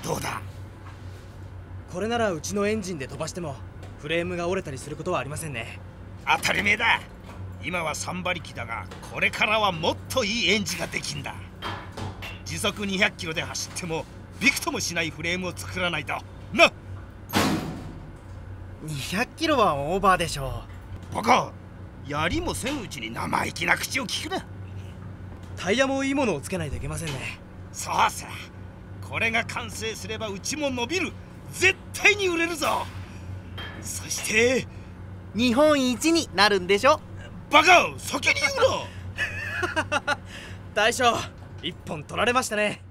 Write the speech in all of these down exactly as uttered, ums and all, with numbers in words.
そうだ。 これならうちのエンジンで飛ばしてもフレームが折れたりすることはありませんね。 当たり前だ。今はさん馬力だが、これからはもっといいエンジンができんだ。時速にひゃくキロで走ってもびくともしないフレームを作らないとな。 にひゃくキロはオーバーでしょう。バカ、やりもせんうちに生意気な口を聞くな。 タイヤもいいものをつけないといけませんね。 そうさ、これが完成すればうちも伸びる。絶対に売れるぞ。そして日本一になるんでしょ。 バカ、先に言うな。 大将、一本取られましたね。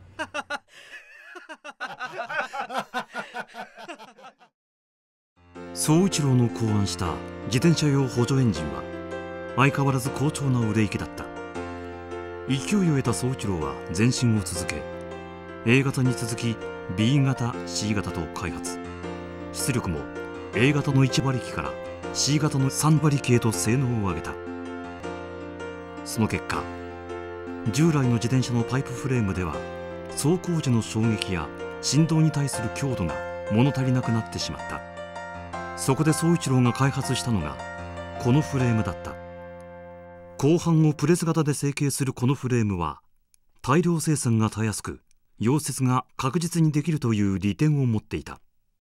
宗一郎の考案した自転車用補助エンジンは相変わらず好調な売れ行きだった。勢いを得た宗一郎は前進を続け、A 型に続き B 型 C 型と開発。出力も A 型のいち馬力から C 型のさん馬力へと性能を上げた。その結果、従来の自転車のパイプフレームでは走行時の衝撃や振動に対する強度が物足りなくなってしまった。そこで宗一郎が開発したのがこのフレームだった。鋼板をプレス型で成形するこのフレームは大量生産がたやすく、溶接が確実にできるという利点を持っていた。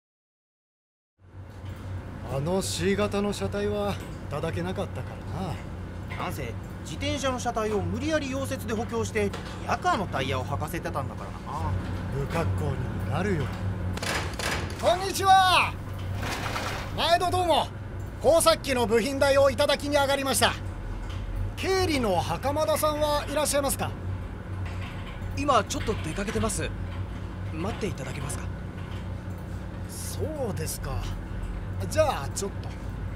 あの C 型の車体はいただけなかったからな。 なんせ自転車の車体を無理やり溶接で補強してヤカーのタイヤを履かせてたんだからな。 不格好になるよ。こんにちは。毎度どうも。工作機の部品代をいただきに上がりました。経理の袴田さんはいらっしゃいますか？ 今ちょっと出かけてます。待っていただけますか？ そうですか。じゃあちょっと。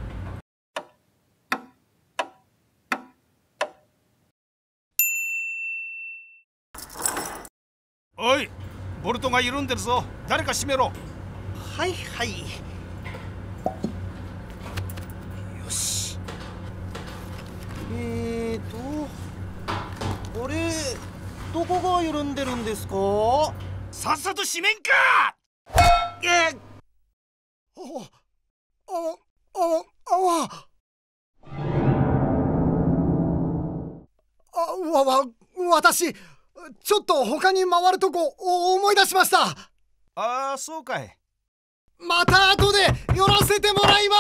おい、ボルトが緩んでるぞ。誰か閉めろ。 はいはい。よし。えーとあれ、どこが緩んでるんですか？ さっさと閉めんか。えっあああああわわ私ちょっと他に回るとこ思い出しました。 ああ、そうかい。 また後で寄らせてもらいます。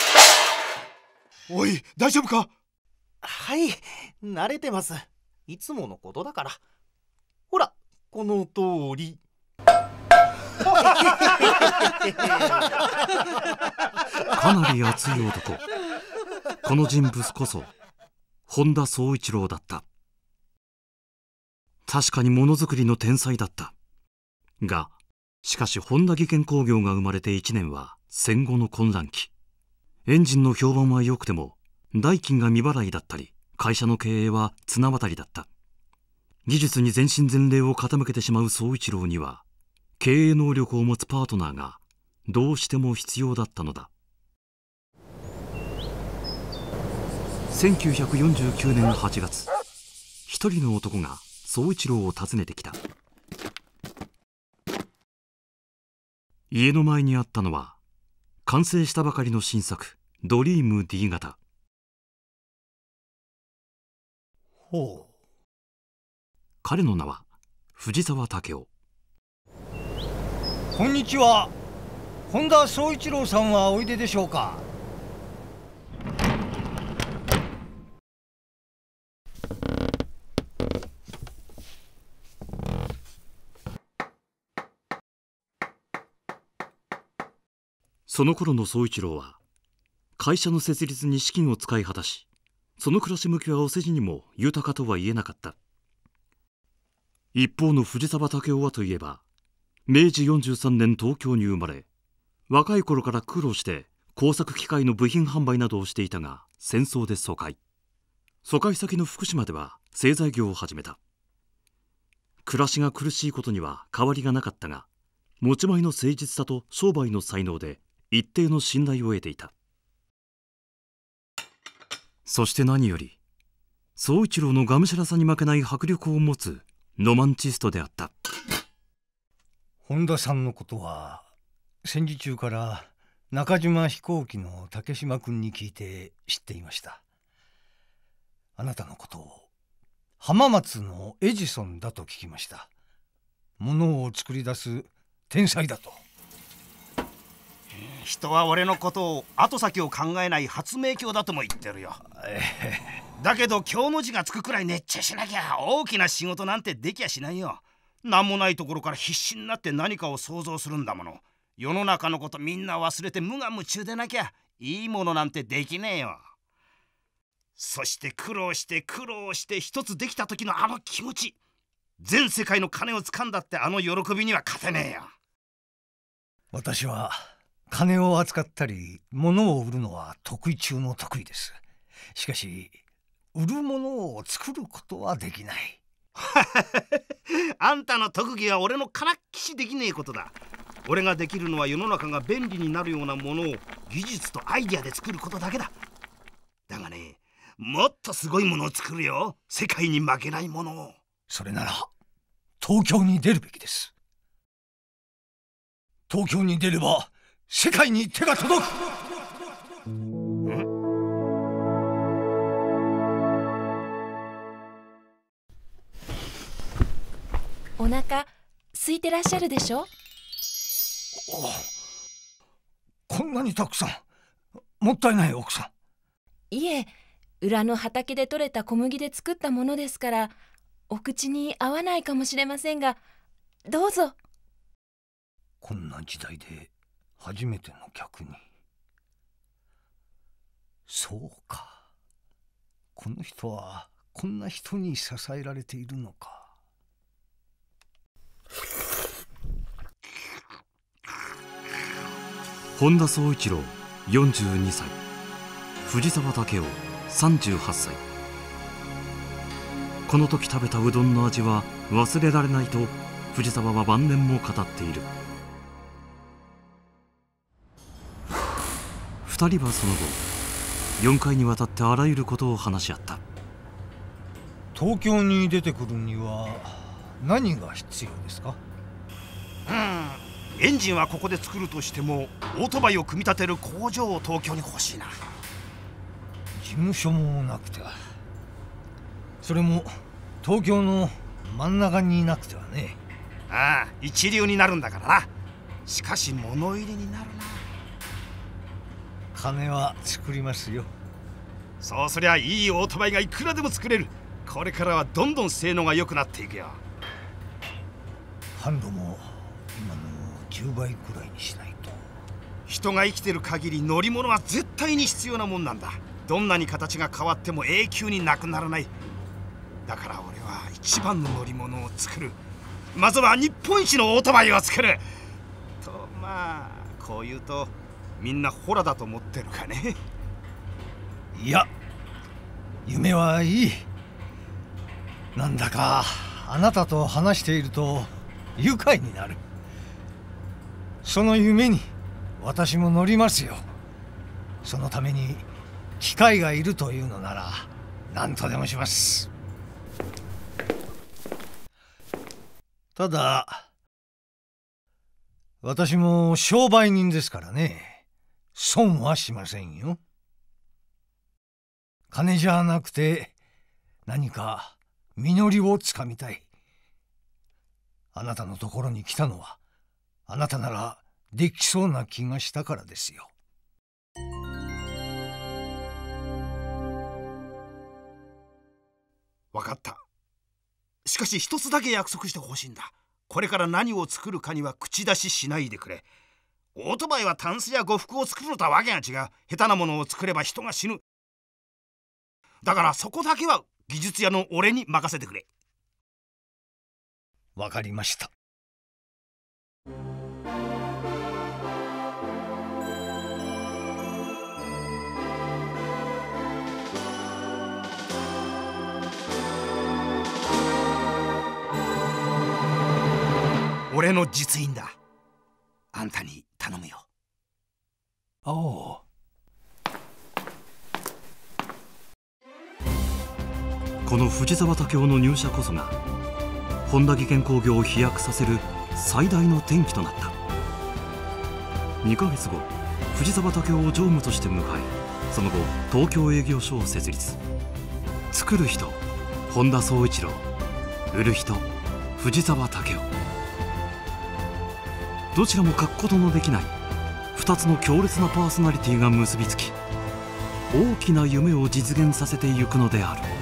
おい、大丈夫か？ はい、慣れてます。いつものことだから。ほら、この通り。 かなり熱い男。この人物こそ本田宗一郎だった。確かにものづくりの天才だった。がしかし本田技研工業が生まれていちねんは戦後の混乱期。エンジンの評判は良くても代金が未払いだったり、会社の経営は綱渡りだった。技術に全身全霊を傾けてしまう宗一郎には経営能力を持つパートナーがどうしても必要だったのだ。せんきゅうひゃくよんじゅうきゅうねんはちがつ、一人の男が宗一郎を訪ねてきた。家の前にあったのは完成したばかりの新作ドリーム D 型。 ほう。 彼の名は藤沢武雄。 こんにちは。本田宗一郎さんはおいででしょうか？ その頃の宗一郎は会社の設立に資金を使い果たし、その暮らし向きはお世辞にも豊かとは言えなかった。一方の藤沢武雄はといえば、明治よんじゅうさんねん東京に生まれ、若い頃から苦労して工作機械の部品販売などをしていたが、戦争で疎開。疎開先の福島では製材業を始めた。暮らしが苦しいことには変わりがなかったが、持ち前の誠実さと商売の才能で一定の信頼を得ていた。そして何より宗一郎のがむしゃらさに負けない迫力を持つロマンチストであった。 本田さんのことは戦時中から中島飛行機の竹島君に聞いて知っていました。あなたのことを浜松のエジソンだと聞きました。ものを作り出す天才だと。 人は俺のことを後先を考えない発明狂だとも言ってるよ。だけど京の字がつくくらい熱中しなきゃ大きな仕事なんてできやしないよ。何もないところから必死になって何かを想像するんだもの。世の中のことみんな忘れて無我夢中でなきゃいいものなんてできねえよ。そして苦労して苦労して一つできた時のあの気持ち、全世界の金をつかんだってあの喜びには勝てねえよ。 私は金を扱ったり物を売るのは得意中の得意です。しかし売るものを作ることはできない。 あんたの特技は俺のからっきしできねえことだ。俺ができるのは世の中が便利になるようなものを技術とアイデアで作ることだけだ。だがね、もっとすごいものを作るよ。世界に負けないものを。 それなら東京に出るべきです。東京に出れば世界に手が届く。 お腹空いてらっしゃるでしょ。 こんなにたくさん。もったいない奥さん。いえ、裏の畑で採れた小麦で作ったものですからお口に合わないかもしれませんが、どうぞ。 こんな時代で初めての客に。そうか、この人はこんな人に支えられているのか。 本田宗一郎よんじゅうにさい、藤沢武雄さんじゅうはっさい。この時食べたうどんの味は忘れられないと藤沢は晩年も語っている。二人はその後よんかいにわたってあらゆることを話し合った。 東京に出てくるには何が必要ですか？ うん、エンジンはここで作るとしてもオートバイを組み立てる工場を東京に欲しいな。 事務所もなくては。それも東京の真ん中になくてはね。 ああ、一流になるんだからな。しかし物入りになるな。 金は作りますよ。 そうすりゃいいオートバイがいくらでも作れる。これからはどんどん性能が良くなっていくよ。 ハンドも今のじゅうばいくらいにしないと。 人が生きてる限り乗り物は絶対に必要なもんなんだ。どんなに形が変わっても永久になくならない。だから俺は一番の乗り物を作る。まずは日本一のオートバイを作ると。まあこう言うとみんなホラだと思ってるかね。 いや、夢はいい。なんだかあなたと話していると愉快になる。その夢に私も乗りますよ。そのために機械がいるというのなら何とでもします。ただ私も商売人ですからね、損はしませんよ。金じゃなくて何か実りをつかみたい。あなたのところに来たのはあなたならできそうな気がしたからですよ。 分かった。しかし一つだけ約束してほしいんだ。これから何を作るかには口出ししないでくれ。オートバイはタンスや呉服を作るのとはわけが違う。下手なものを作れば人が死ぬ。だからそこだけは技術屋の俺に任せてくれ。 わかりました。 俺の実印だ。あんたに頼むよ。 おう。 この藤沢武雄の入社こそが本田技研工業を飛躍させる最大の転機となった。にかげつご、藤沢武雄を常務として迎え、その後東京営業所を設立。作る人本田宗一郎、売る人藤沢武雄。どちらも欠くことのできないふたつの強烈なパーソナリティが結びつき、大きな夢を実現させていくのである。